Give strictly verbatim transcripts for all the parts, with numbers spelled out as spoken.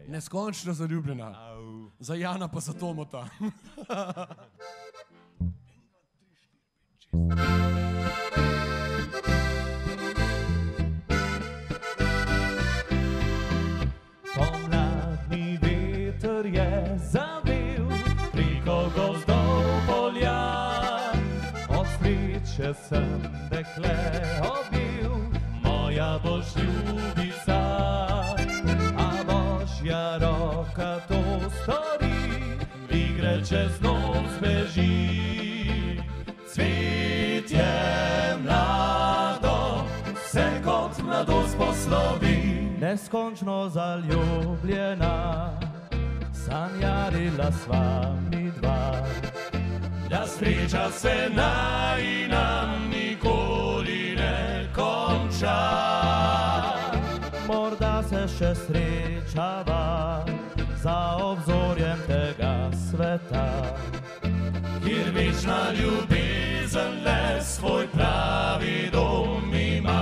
Neskončno zaljubljena. Za Jana pa za Tomota. Pomladni veter je zavil preko gozdov polja. Od sreče sem dekle obil, moja boš ljubica. A Božja roka to stori, igre čez noč beži. Cvet je mlado, se kot mladost poslovi. Neskončno zaljubljena, sanjarila sva mi dva. Da sreča se naj nam nikoli ne konča. Morda se še srečava za obzorjem tega sveta, kjer večna ljubezen le svoj pravi dom ima.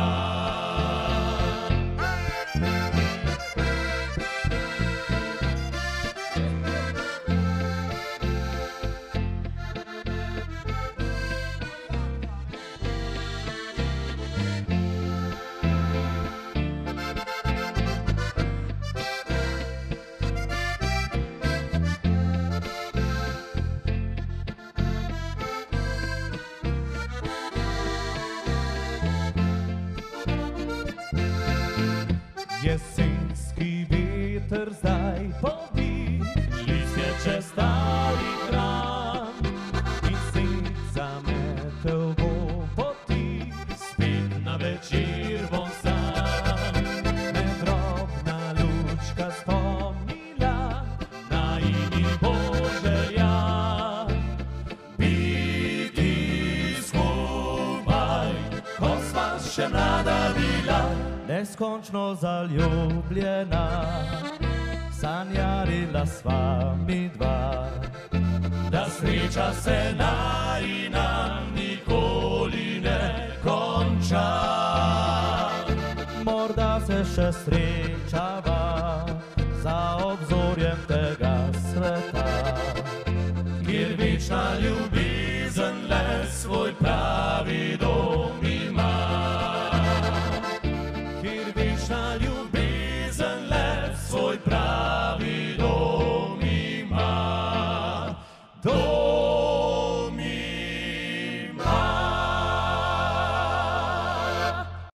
Jesenski veter zdaj pobi listje čez stari hram in sneg zametel bo poti, spet na večer bom sam. Me drobna lučka spomnila, najini bo želja biti skupaj, ko sva še mlada bila. Neskončno zaljubljena, sanjarila sva mi dva. Da sreča se naj nam nikoli ne konča. Morda se še srečava za